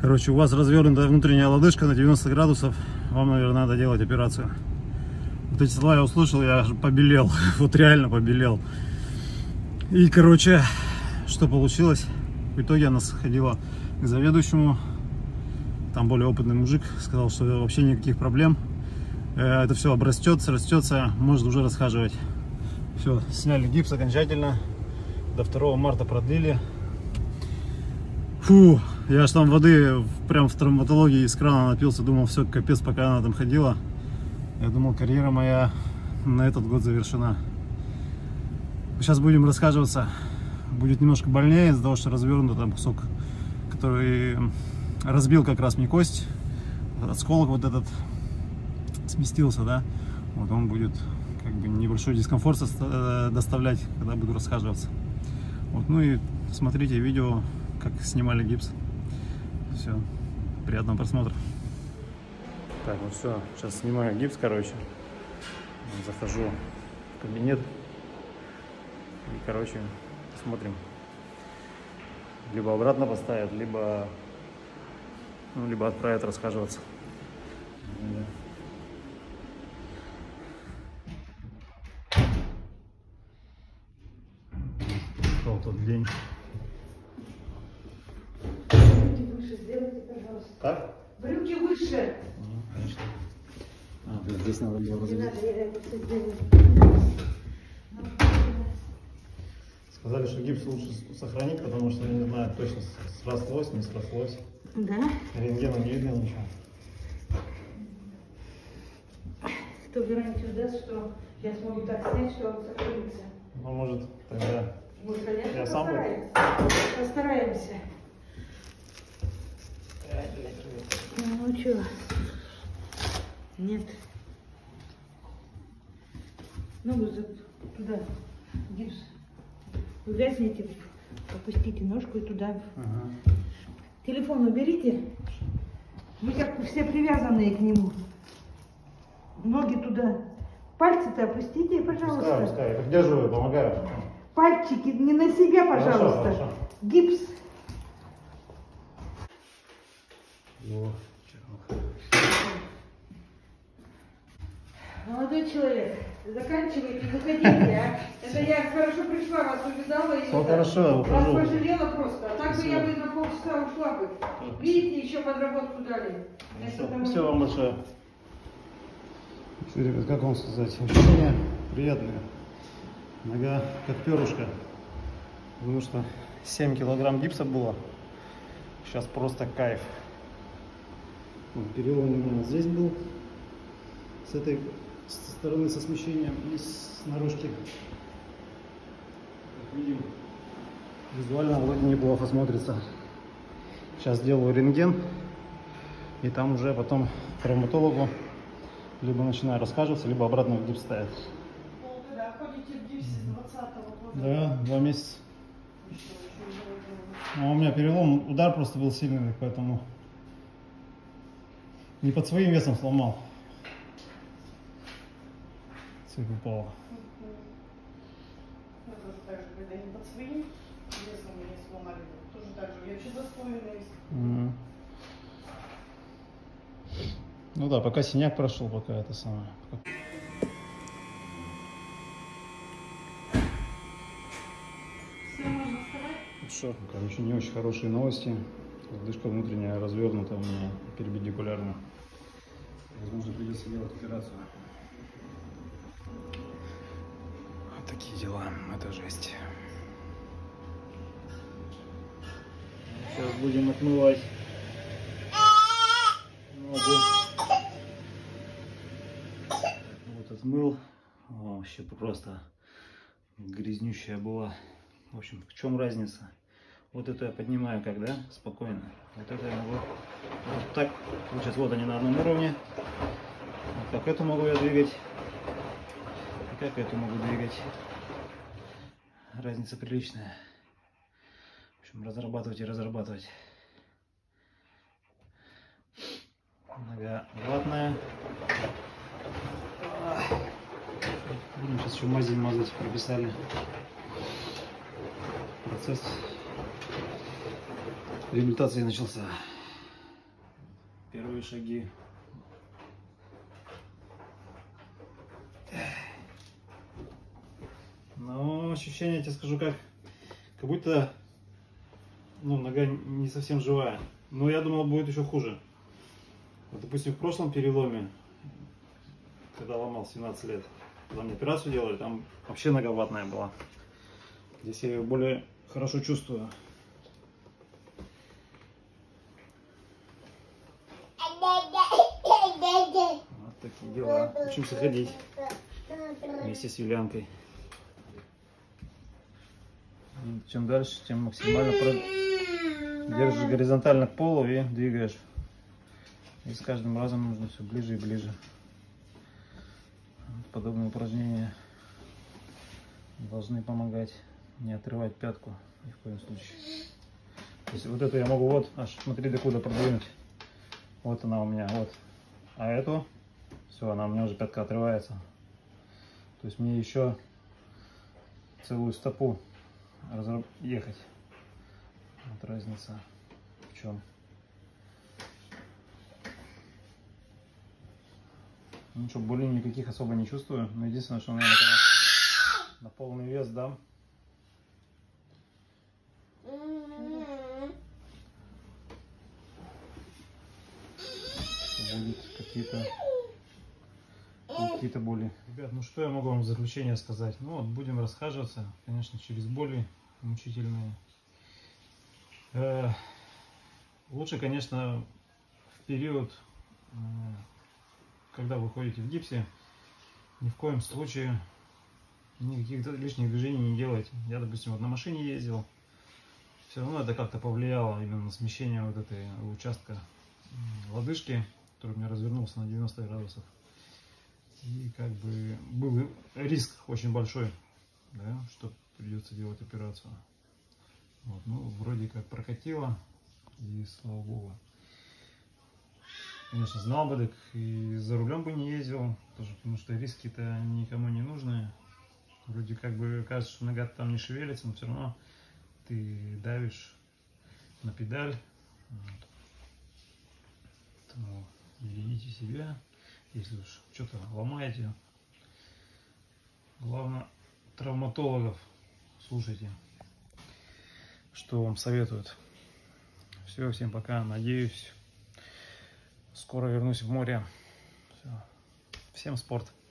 Короче, у вас развернутая внутренняя лодыжка на 90 градусов. Вам, наверное, надо делать операцию. Вот эти слова я услышал, я аж побелел. Вот реально побелел. И, короче, что получилось? В итоге она сходила к заведующему. Там более опытный мужик сказал, что вообще никаких проблем. Это все обрастется, растется, может уже расхаживать. Все, сняли гипс окончательно. До 2 марта продлили. Фу, я аж там воды прям в травматологии из крана напился. Думал, все, капец, пока она там ходила. Я думал, карьера моя на этот год завершена. Сейчас будем расхаживаться. Будет немножко больнее из-за того, что развернут там кусок, который разбил как раз мне кость. Осколок вот этот сместился, да. Вот он будет как бы небольшой дискомфорт доставлять, когда буду расхаживаться. Вот, ну и смотрите видео, как снимали гипс. Все, приятного просмотра. Так, ну все, сейчас снимаю гипс, короче. Захожу в кабинет и, короче, смотрим. Либо обратно поставят, либо отправят расхаживаться. Пришел тот день. Брюки выше сделайте, пожалуйста. Как? Брюки выше. Конечно. Здесь надо было развить. Не надо, я это все сделаю. Сказали, что гипс лучше сохранить, потому что я не знаю точно, срослось, не срослось. Да? Рентгеном не видно ничего. Кто гарантию даст, что я смогу так снять, что он сохранится? Ну, может, тогда Мы, конечно, я сам постараемся. Ну, что? Нет. Ногу туда, гипс. Увязнете, опустите ножку и туда. Ага. Телефон уберите. Вы как все привязанные к нему. Ноги туда. Пальцы-то опустите, пожалуйста. Пускай. Я держу, помогаю. Пальчики не на себя, пожалуйста. Хорошо. Гипс. Молодой человек, заканчивайте, выходите, а? Это я хорошо пришла, вас увидала и Все хорошо, ухожу. вас пожалела просто. А так бы Спасибо. я бы на полчаса ушла бы. Видите, еще подработку дали. Спасибо вам большое. Что, ребят, как вам сказать? Ощущения приятные. Нога как перышко. Потому что 7 килограмм гипса было. Сейчас просто кайф. Перелом у меня здесь был. С этой стороны со смещением и с наружки. Как видим, визуально вроде неплохо смотрится. Сейчас делаю рентген. И там уже потом травматологу либо начинаю расхаживаться, либо обратно в гипс ставить. Полгода ходите в гипсе с 20-го года. Да, 2 месяца. А у меня перелом, удар просто был сильный, поэтому не под своим весом сломал. Цепь упала. Я тоже так же, когда не под своим весом меня сломали. Тоже так же. Я вообще достойная. Ну да, пока синяк прошел, пока это самое. Все, можно вставать? Что, короче, не очень хорошие новости. Лодыжка внутренняя развернута у меня перпендикулярно. Возможно, придется делать операцию. Вот такие дела, это жесть. Сейчас будем отмывать ногу. Вот отмыл. О, вообще просто грязнющая была. В общем, в чем разница? Вот это я поднимаю как, да? Спокойно. Вот это я могу вот так. Вот сейчас вот они на одном уровне. Вот как эту могу я двигать. И как эту могу двигать. Разница приличная. В общем, разрабатывать и разрабатывать. Нога ватная. Будем сейчас еще мазь мазать, прописали. Процесс реабилитации начался. первые шаги. Но ощущение, я тебе скажу, как будто, ну, нога не совсем живая. Но я думал, будет еще хуже. Вот, допустим, в прошлом переломе, когда ломал 17 лет, когда мне операцию делали, там вообще нога ватная была. Здесь я ее более хорошо чувствую. Вот такие дела. Учимся ходить вместе с Юлянкой. И чем дальше, тем максимально держишь горизонтально к полу и двигаешь. И с каждым разом нужно все ближе и ближе. Подобные упражнения должны помогать не отрывать пятку ни в коем случае. То есть вот эту я могу вот аж смотри докуда продвинуть. Вот она у меня, вот. А эту, все, она у меня уже пятка отрывается. То есть мне еще целую стопу ехать. Вот разница в чем. Ничего, боли никаких особо не чувствую. Но единственное, что, наверное, на полный вес дам. Будет какие-то боли. Ребят, ну что я могу вам в заключение сказать? Ну вот, будем расхаживаться, конечно, через боли мучительные. Лучше, конечно, в период, когда вы ходите в гипсе, ни в коем случае никаких лишних движений не делайте. Я, допустим, вот на машине ездил, все равно это как-то повлияло именно на смещение вот этой участка лодыжки, который у меня развернулся на 90 градусов. И как бы был риск очень большой, да, что придется делать операцию. Вот, ну, вроде как прокатило, и слава богу. Конечно, знал бы, так и за рулем бы не ездил, тоже, потому что риски-то никому не нужны. Вроде как бы кажется, что нога там не шевелится, но все равно ты давишь на педаль. Вот. Поэтому берегите себя, если уж что-то ломаете. Главное, травматологов слушайте, что вам советуют. Все, всем пока, надеюсь, скоро вернусь в море. Все. Всем спорт.